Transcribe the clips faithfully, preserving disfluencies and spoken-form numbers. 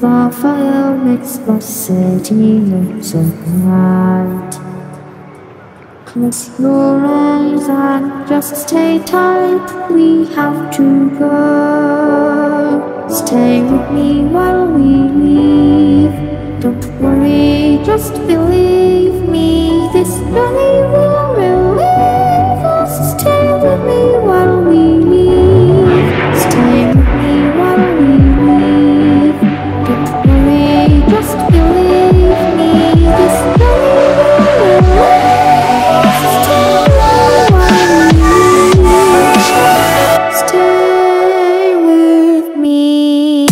The fire makes the city look so bright. Close your eyes and just stay tight. We have to go. Stay with me while we leave. Don't worry, just believe me. This journey will relieve us. Stay with me while we leave. Stay with me while we leave. Don't worry, just believe me. This journey will relieve us. Stay with me while we leave. Stay with me.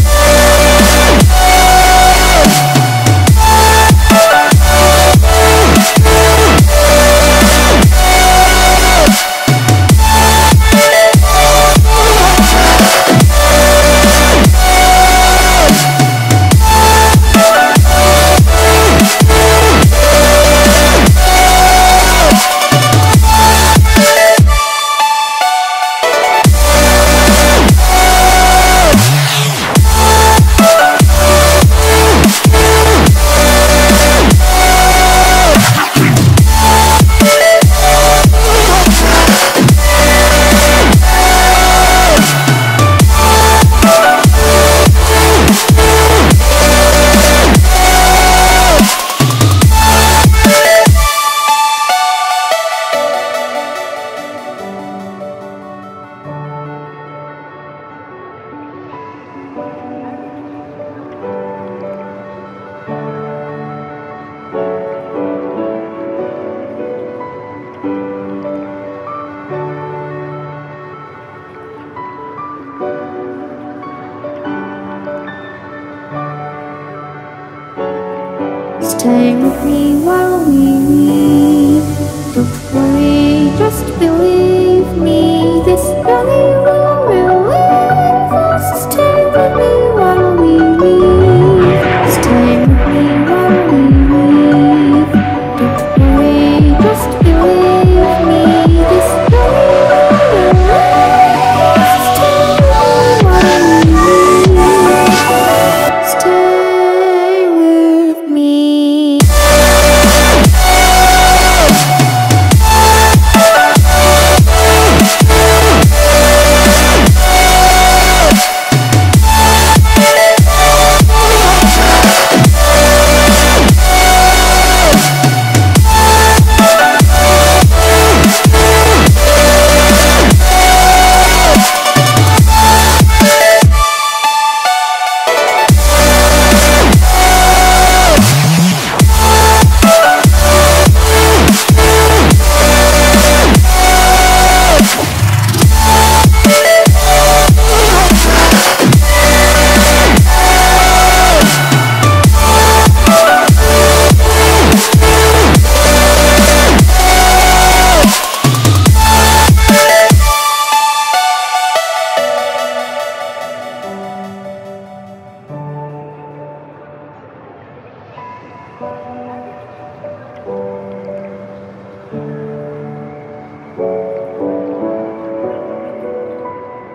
Stay with me while we leave. Don't worry, just believe me. This journey will relieve us. Stay with me while we leave. Stay with me while we leave. Don't worry, just believe me. This journey will relieve us. Stay with me while we leave. Stay with me.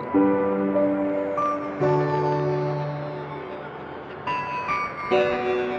Thank you.